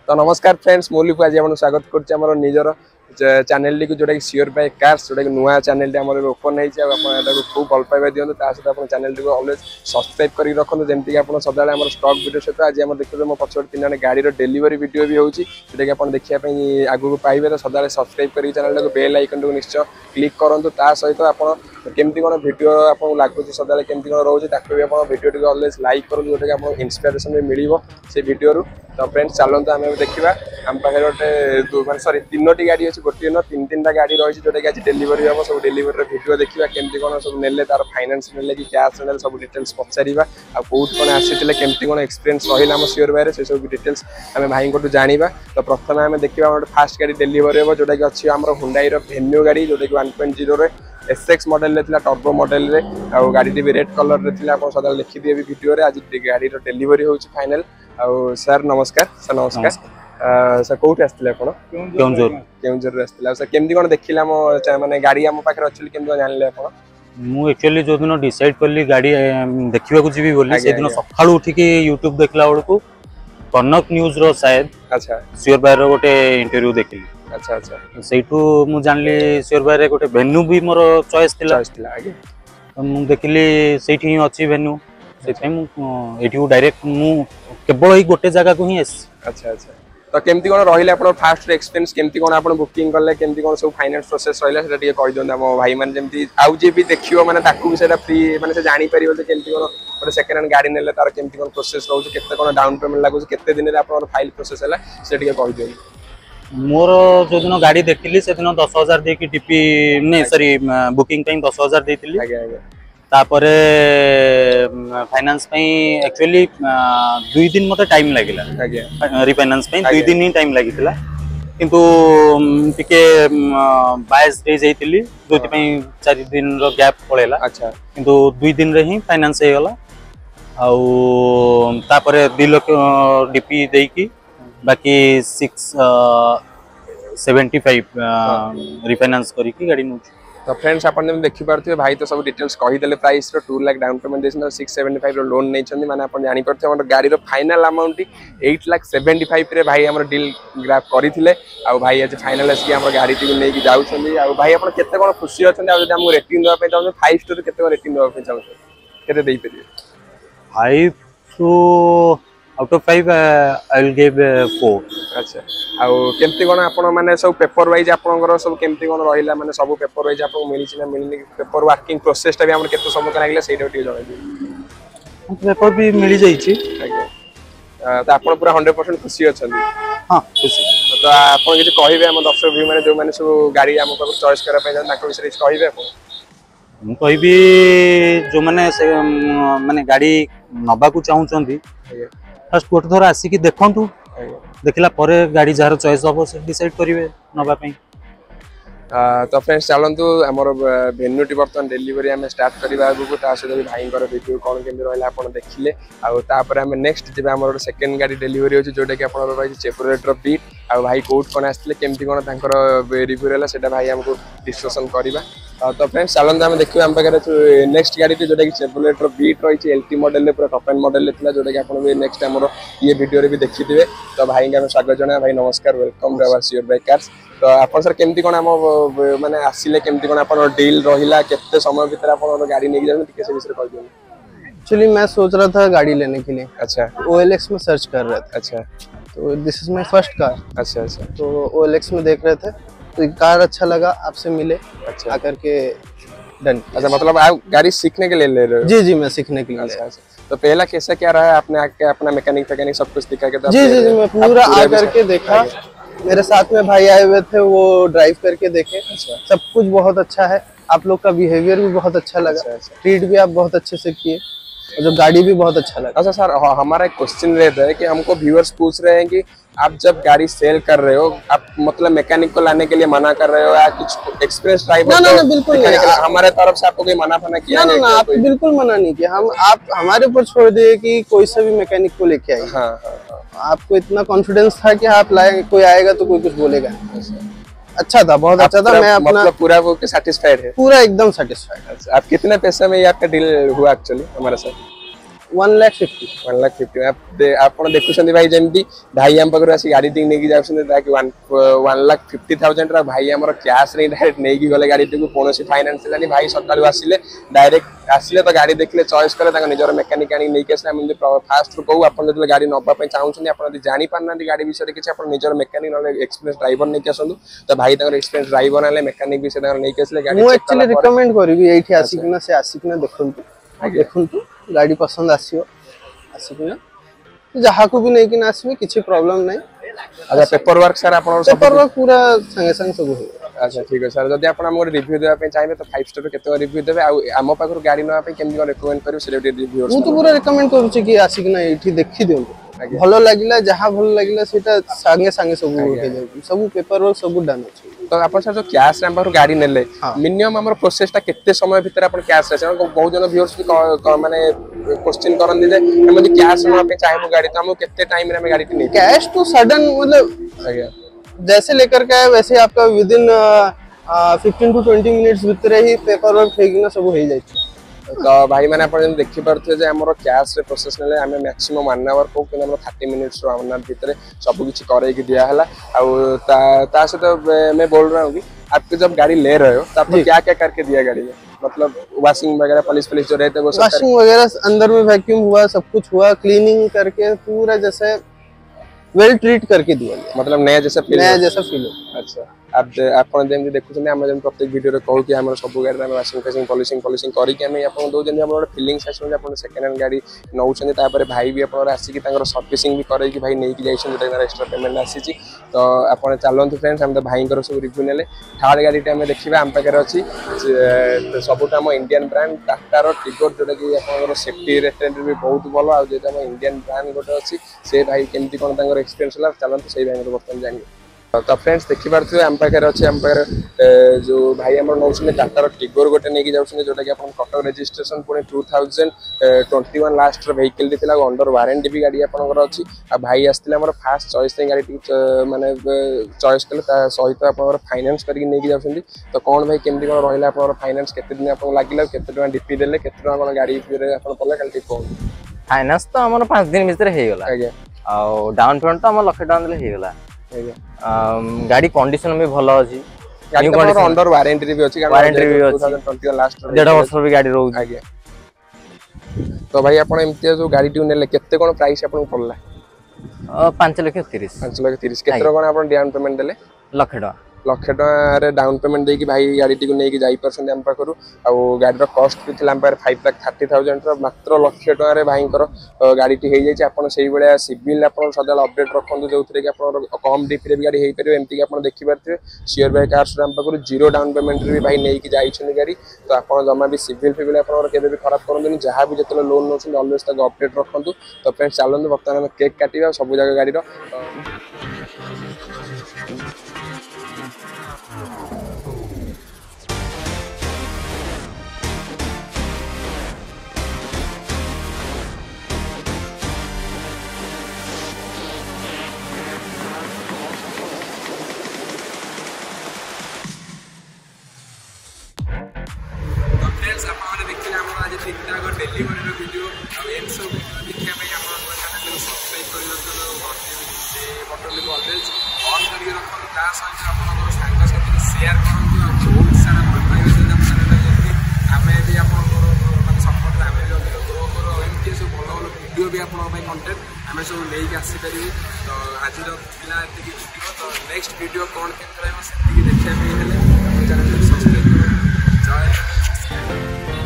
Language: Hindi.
तो नमस्कार फ्रेंड्स मोली को आज हम स्वागत कर निजर चैनल को जोटा सियोर बाय कार्स जोटा नुआ चैनल ओपन होती खूब भल पाइबा दिखाँ सहित चैनल को ऑलवेज सब्सक्राइब कर रखते जमीक आप सदा स्टॉक वीडियो सहित आज आम देखते mo पछड़ तीन गाड़ी डेलीवरी वीडियो भी होती जोटा कि देखापी आगू पाइबे सदा सब्सक्राइब कर चैनल को बेल आइकन को निश्चय क्लिक करूँ सहित आप केमती कौन वीडियो आपको लगुच सदा केमती कौन रोचे भी आप वीडियो ऑलवेज लाइक करूँ जोटा कि आपको इंस्पिरेशन भी मिल से वीडियो तो फ्रेंड्स चलते आम देखा आम पाखे गोटे मैं सॉरी तीनोटी गाड़ी अच्छी गोटे न तीन तीन गाड़ी रही जोटा कि आज डेलीवरी हम सब डेलीवरी वीडियो देखा केमती कौन सब ने तार फाइनेंस ने कि कैश ने सब डिटेल्स पचार आउट कौन आसी केमती कौन एक्सपीरियंस रहा सियोर बाय से सब डिटेल्स आम भाई को जाना तो प्रथम आम देखा गोटे फास्ट गाड़ी डेलीवरी हम जोटा कि अच्छी आम हुंडई भेन्यू गाड़ी जोटा कि 1.0 SX मॉडल टर्बो मॉडल रे आ गाड़ी भी रेड कलर रे थिला आप सदा लिखि दिए वीडियो रे आज गाड़ी रो डेलीवरी होची फाइनल आ सर नमस्कार सर नमस्कार सर कोठी आस्थिले आपण केउंझर रे आस्थिला सर केमदी कोन देखिला मो माने गाड़ी हम पाखर एक्चुअली केमदी जानले आपण मु एक्चुअली जो दिन डिसाइड करली गाड़ी देखिबा को जीवी बोली से दिन सखाळू उठी के YouTube देखला बळकू कनक न्यूज रो शायद अच्छा सियोर बाय रो गोटे इंटरव्यू देखली अच्छा अच्छा सेठू मु जानली सियोर बाय रे गोटे वेन्यू भी मोर चॉइस थिला आगे मु देखली सेठी अछि वेन्यू सेथै मु एठी डायरेक्ट मु केवल ही गोटे जगह को ही अच्छा अच्छा तो केमती कोन रहिला आपण फास्ट एक्सपीरियंस केमती कोन आपण बुकिंग करले केमती कोन सब फाइनेंस प्रोसेस रहिला सेटा ଟିକେ कहि दोन हम भाई मान जेमती आउ जे भी देखियो माने ताकू भी सेटा फ्री माने से जानि परिबो जे केमती कोन गोटे सेकंड हैंड गाड़ी नेले तार केमती कोन प्रोसेस रहउ केते कोन डाउन पेमेंट लागु केते दिन रे आपण फाइल प्रोसेस हैला से ଟିକେ कहि दोन मोर जो दिन गाड़ी देखली से दिन 10,000 दे की टीपी नहीं सॉरी बुकिंग टाइम 10,000 देतिली आगे आगे तापरे फाइनेंस पे एक्चुअली 2 दिन मते टाइम लागिला आगे रिफाइनेंस पे 2 दिन ही टाइम लागितला किंतु टिके 22 डे जाइतिली जोति पे 4 दिन रो गैप पळेला अच्छा किंतु 2 दिन रे ही फाइनेंस हे गला आ तापरे 2 लाख डीपी देई की बाकी 675 रिफाइनेंस करी की गाड़ी नु तो फ्रेंड्स अपन देखि पारथिबे भाई तो सब डिटेल्स कहि देले प्राइस रो 2 लाख डाउन पेमेंट देसन 675 रो लोन नै छथि माने अपन जानि परथे हमर गाड़ी रो फाइनल अमाउंट 8,75,000 रे भाई हमर डील ग्राफ करिथिले आ भाई आज फाइनल असकी हमर गाड़ी टी नै की जाउ छथि आ भाई अपन केते कोन खुशी अछन आ जदि हम रेटिंग देबा पे चाहू 5 स्टार केते कोन रेटिंग देबा पे चाहू केते देई परिबे 5 to out of 5 I will give 4 अच्छा आउ केमती कोन आपण माने सब पेपर वाइज आपनकर सब केमती कोन रहिला माने सब पेपर वाइज आपन मिली छिना मिलनी पेपर वर्किंग प्रोसेस टा भी हमर केते समय लागला सेटा टी जणाई दी पेपर भी मिली जाई छी तो आपण पूरा 100% खुशी अछन हां खुशी तो आपण जे कहिबे हम दर्शक भी माने जो माने सब गाड़ी हम पर चॉइस करा पे ताको विषय कहिबे आपण मु कहिबी जो माने से माने गाड़ी नबा को चाहू छंदी फर्स्ट गोटे थोड़ा आसिक देखु देखला परे गाड़ी जार चॉइस हम से डिसाइड करिवे नबा पे तो फ्रेंड्स चलतु आमर भेन्यू टी बर्तमान डेलीवरी आम स्टार्ट करवा सहित भाई वीडियो कौन केमी रहा आप देखिले आपर आम नेक्स्ट जब आम सेकेंड गाड़ी डेलीवरी होची जोटा कि आप रही चेवरोलेट बीट आ भाई कोट कौन आसते केमती कौन रिव्यू रहा से भाई आमको डिस्कसन करवा तो फ्रेंड्स चलते आम देखिए आम पाखे नेक्स्ट गाड़ी जोटा कि चेवरोलेट बीट रही एलटी मॉडल पूरा टॉप एंड मॉडल जोटा कि आप नेक्स्ट आम ये वीडियो भी देखिथे तो भाई का स्वागत जना भाई नमस्कार welcome to sure buy cars तो आप सर केमती कौन आम माने आसिले केमती कौन आपन डील रहिला केते समय भीतर आपन गाड़ी नेकी जाबे टिके से विषय कह दियो एक्चुअली मैं सोच रहा था गाड़ी लेने के लिए अच्छा OLX में सर्च कर रहा था अच्छा तो this is my first car अच्छा अच्छा तो OLX में देख रहे थे तो कार अच्छा लगा आपसे मिले अच्छा आकर के डन अच्छा मतलब आप गाड़ी सीखने के लिए ले रहे हो जी जी मैं सीखने के लिए अच्छा तो पहला कैसा क्या रहा है आपने आके अपना मैकेनिक सब कुछ दिखा के जी जी मैं पूरा आकर के देखा मेरे साथ में भाई आए हुए थे वो ड्राइव करके देखे सब कुछ बहुत अच्छा है आप लोग का बिहेवियर भी बहुत अच्छा लगा ट्रीट भी आप बहुत अच्छे से किए और जो गाड़ी भी बहुत अच्छा लगा अच्छा सर हमारा एक क्वेश्चन रहता है कि हमको व्यूअर्स पूछ रहे हैं कि आप जब गाड़ी सेल कर रहे हो आप मतलब मैकेनिक को लाने के लिए मना कर रहे हो या कुछ एक्सपीरियंस ड्राइवर ना बिल्कुल नहीं हमारे तरफ से आपको कोई मना फना किया ना ना आप बिल्कुल मना नहीं किया हम आप हमारे ऊपर छोड़ दिए कि कोई सा भी मैकेनिक को लेके आइए हाँ आपको इतना कॉन्फिडेंस था कि आप लाए कोई आएगा तो कोई कुछ बोलेगा अच्छा था बहुत अच्छा था मैं अपना मतलब पूरा वो सैटिस्फाइड है पूरा एकदम सैटिस्फाइड आप कितने पैसे में ये आपका डील हुआ एक्चुअली हमारे साथ 1,50,000 1,50,000 ଆପଣ ଦେଖୁଛନ୍ତି ଭାଇ ଯେମିତି ଭାଇ ଆମ ପାଖରୁ ଆସି ଗାଡି ଟି ନେଇକି ଯାଉଛନ୍ତି ତାକି 1,50,000 ଭାଇ ଆମର କ୍ୟାଶ ରେ ଡାଇରେକ୍ଟ ନେଇକି ଗଲେ ଗାଡିଟିକୁ କୌଣସି ଫାଇନାନ୍ସ ହେଲାନି ଭାଇ ସକାଳୁ ଆସିଲେ ଡାଇରେକ୍ଟ ଆସିଲେ ତ ଗାଡି ଦେଖିଲେ ଚଏସ୍ କଲେ ତାଙ୍କ ନିଜର ମେକାନିକ ଆଣି ନେଇକି ଆସିଲେ ଆମେ ଫାଷ୍ଟ ରୁ କହୁ ଆପଣ ଯେତେବେଳେ ଗାଡି ନବା ପାଇଁ ଚାହୁଁଛନ୍ତି ଆପଣ ଯଦି ଜାଣି ପାରୁନାହାନ୍ତି ଗାଡି ବିଷୟରେ କିଛି ଆପଣ ନିଜର ମେକାନିକ ନହେଲେ ଏକ୍ସପିରିଏନ୍ସ ଡ୍ରାଇଭର ନେଇକି ଆସନ୍ତୁ ତ ଭାଇ ତାଙ୍କର ଏକ୍ସପିରିଏନ୍ସ ଡ୍ରାଇଭର ଆଣିଲେ ମେକାନିକ ବି ସେ ତାଙ୍କର ନେଇକି ଆସିଲେ ଗାଡି ମୁଁ एक्चुअली रिकमेंड करिवि एठी आसिकिना से आसिकिना देखंतु देखंतु गाड़ी पसंद आसिकिना जहाँ को भी नहीं कि आसबे किसी प्रॉब्लम नहीं। अच्छा पेपर वर्क सर आप पेपर वर्क पूरा संगे संगे सब हो। अच्छा ठीक है सर जब आप रिव्यू देवा चाहिए तो 5 स्टार केते रिव्यू देबे आम पाखर गाड़ी ना केमती रेकमेंड करू से रिव्यू मु तो पूरा रेकमेंड करूची कि आसिकिना एठी देखि दियंतु भलो लागिला जहाँ भलो लागिला सेटा संगे संगे सब हो जाय सब पेपर वर्क सब डन अछि। तो अपन सर जो कैश रे हमर गाड़ी नेले मिनिमम हमर प्रोसेस टा केते समय भीतर अपन कैश रे बहुत जन व्यूअर्स भी माने क्वेश्चन करन दे हम जे कैश न पे चाहे गाड़ी तो हम केते टाइम रे हम गाड़ी टी नहीं कैश तो सडन मतलब जैसे लेकर के आए वैसे आपका विद इन 15 to 20 मिनट्स भीतर ही पेपर वर्क फेगिना सब हो जाय। तो भाई मैंने आप देखी पारे जे हमर कैश रे प्रोसेस नेले हम मैक्सिमम 1 आवर को कि हमर 30 मिनिट्स 1 आवर भीतर सब कुछ करे कि दिया हला ता से तो मैं बोल रहा हूं कि आपके जब गाड़ी ले रहे हो तब तो क्या क्या करके दिया गाड़ी में मतलब वॉशिंग वगैरह पॉलिश जो रहते वो सब वॉशिंग वगैरह अंदर में वैक्यूम हुआ सब कुछ हुआ क्लीनिंग करके पूरा जैसे वेल ट्रीट करके दिया मतलब नया जैसा फील अच्छा आप जेमती देखुछन हम जेम प्रत्येक वीडियो रे कहू कि हमर सब गाड़ी में वॉशिंग फेसिंग पॉलिशिंग करी कि हम आपन दो जन हमर फीलिंग्स आछन आपन सेकंड हैंड गाड़ी नौछन तापर भाई भी आपन आसी कि तांगर सर्विसिंग भी करे कि भाई नै कि जाइछन जेटा एक्स्ट्रा पेमेंट आसी छी तो आपन चलंतु फ्रेंड्स हम तो भाई कर सब रिव्यू नेले थर्ड गाड़ी टे हम देखिबा हम पाकर अछि सबुटा हम इंडियन ब्रांड टाटा रो टिगोर जोटा कि आपन सेफ्टी रेटेंट भी बहुत भलो आ जेटा हम इंडियन ब्रांड गोटे अछि से भाई केमती कोन तांगर एक्सपीरियंस होला चलंतु सही भाई बर्तन जानि तो फ्रेंड्स देखि पारथि हम पाकर अछि हम पाकर जो भाई हमर नौछन टाटा रो टिगोर गोटे नै कि जाउछन जोटा कि अपन कटक रजिस्ट्रेशन पुणे 2021 लास्ट रो व्हीकल दिथिला अंडर वारंटी भी गाड़ी आपनकर अछि आ भाई आस्थिले हमर फास्ट चॉइस नै गाड़ी माने चॉइस कले ता सहित आपनकर फाइनेंस करी नै कि जाउछन तो कोन भाई केमती कोन रहइला आपनकर फाइनेंस केते दिन आपन लागिला केते टका डीपी देले केते टका कोन गाड़ी रे आपन पले काल टिप फाइनेंस तो हमर 5 दिन भीतर हे गेला आज्ञा आ डाउन पेमेंट तो हमर लाख टका देले हे गेला गाड़ी कंडीशन भी भलो अछि गाड़ी तो अंडर वारंटी भी अछि वारंटी भी अछि 2021 लास्ट 1.5 वर्ष भी गाड़ी रहउ आज्ञा तो भाई आपण एमती जो गाड़ी टी नेले केते कोन प्राइस आपन पड़ला 5,30,000 5,30,000 केते कोन आपन डाउन पेमेंट देले लाख टका रे डाउन पेमेंट देकी भाई गाड़ी टी को नै कि जाई परसन हम पाखरु आ गाड़ी रो कॉस्ट भी थिला हम पर 5,30,000 रो मात्र लाख टका रे भाई कर गाड़ी टी हे जाय छै आपन सेही बेले सिविल आपन सदाल अपडेट रखंदु जोथरे कि आपन कम डीपी रे गाड़ी हे परियो एमती कि आपन देखि परथे शेयर बाय कार्स हम पाखरु जीरो डाउन पेमेंट रे भी भाई नै कि जाई छन गाड़ी तो आपन जमा भी सिविल फिविल आपन केबे भी खराब करंदु जहां भी जतले लोन नोछन ऑलवेज तक अपडेट रखंदु तो फ्रेंड्स चलंदु बर्तमान हम केक काटिबा सब जगह गाड़ी रो डेलीवरी वीडियो एम सब देखिया भाई हम चैनल को सब्सक्राइब कर बटन को ऑलवेज ऑन करके रखो ता सहित आपन संग साथी शेयर करंतु बहुत सारा पाइबे से हम चैनल जल्दी हमें भी आपन माने सपोर्ट हमें भी ग्रो करो एमती सब भलो भलो वीडियो भी आपन भाई कंटेंट हमें सब ले के आसी परिबे तो आज रो पिला एते कि वीडियो तो नेक्स्ट वीडियो कोन केन रहबो से देखिया पे हेले चैनल को सब्सक्राइब करो जय